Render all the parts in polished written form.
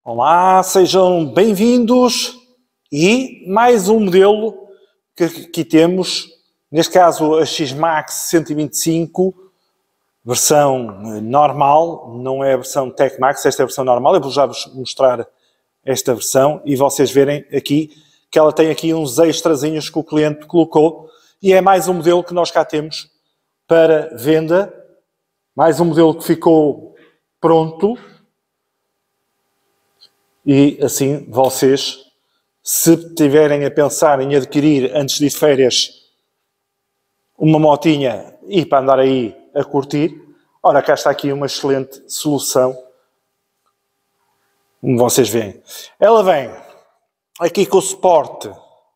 Olá, sejam bem-vindos e mais um modelo que aqui temos, neste caso a X-Max 125, versão normal, não é a versão Tech Max, esta é a versão normal. Eu vou já vos mostrar esta versão e vocês verem aqui que ela tem aqui uns extrazinhos que o cliente colocou e é mais um modelo que nós cá temos para venda, mais um modelo que ficou pronto. E assim vocês, se tiverem a pensar em adquirir antes de ir de férias uma motinha e para andar aí a curtir, ora, cá está aqui uma excelente solução, como vocês veem. Ela vem aqui com o suporte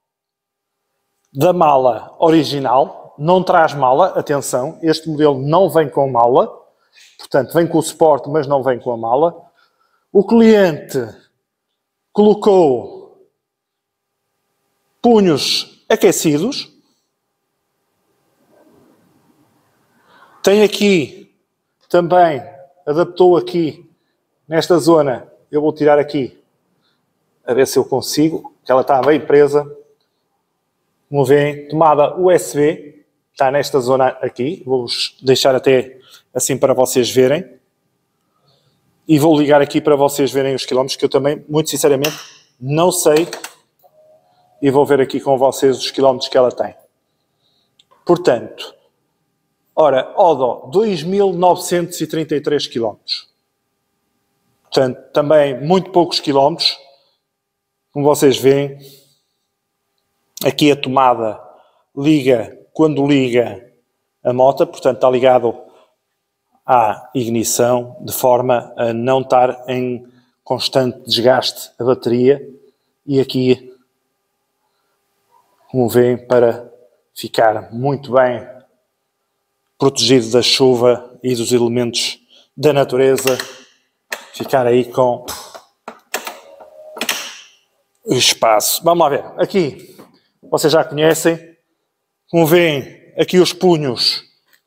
da mala original, não traz mala, atenção, este modelo não vem com mala, portanto vem com o suporte, mas não vem com a mala. O cliente colocou punhos aquecidos. Tem aqui também, adaptou aqui nesta zona, eu vou tirar aqui, a ver se eu consigo, que ela está bem presa. Como veem, tomada USB, está nesta zona aqui, vou-vos deixar até assim para vocês verem. E vou ligar aqui para vocês verem os quilómetros, que eu também, muito sinceramente, não sei. E vou ver aqui com vocês os quilómetros que ela tem. Portanto, ora, Odo, 2.933 quilómetros. Portanto, também muito poucos quilómetros. Como vocês veem, aqui a tomada liga quando liga a moto, portanto está ligado à ignição, de forma a não estar em constante desgaste a bateria. E aqui, como veem, para ficar muito bem protegido da chuva e dos elementos da natureza, ficar aí com o espaço. Vamos lá ver. Aqui, vocês já conhecem, como veem, aqui os punhos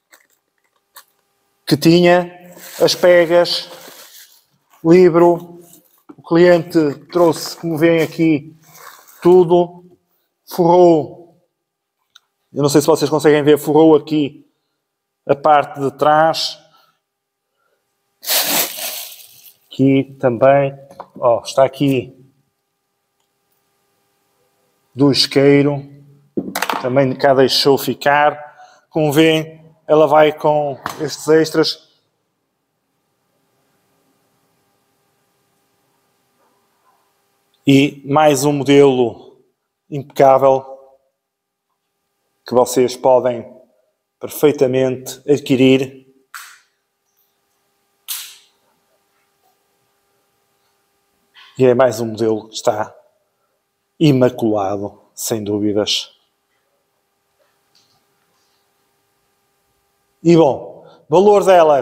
que tinha, as pegas, livro, o cliente trouxe, como veem aqui, tudo, forrou, eu não sei se vocês conseguem ver, forrou aqui a parte de trás, aqui também, ó, está aqui do isqueiro, também cá deixou ficar, como veem, ela vai com estes extras. E mais um modelo impecável que vocês podem perfeitamente adquirir. E é mais um modelo que está imaculado, sem dúvidas. E bom, valor dela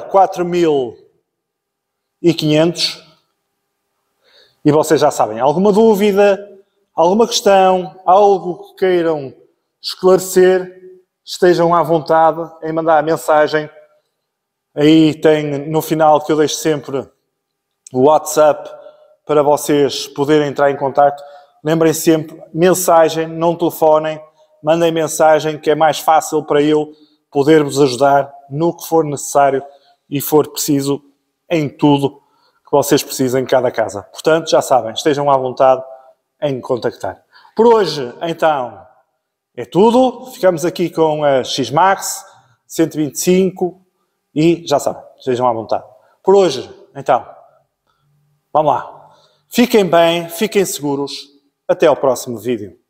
4.500. E vocês já sabem, alguma dúvida, alguma questão, algo que queiram esclarecer, estejam à vontade em mandar a mensagem. Aí tem no final, que eu deixo sempre, o WhatsApp para vocês poderem entrar em contato. Lembrem sempre, mensagem, não telefonem, mandem mensagem, que é mais fácil para eu poder-vos ajudar no que for necessário e for preciso em tudo que vocês precisem em cada casa. Portanto, já sabem, estejam à vontade em contactar. Por hoje, então, é tudo. Ficamos aqui com a X-Max 125 e já sabem, estejam à vontade. Por hoje, então, vamos lá. Fiquem bem, fiquem seguros. Até ao próximo vídeo.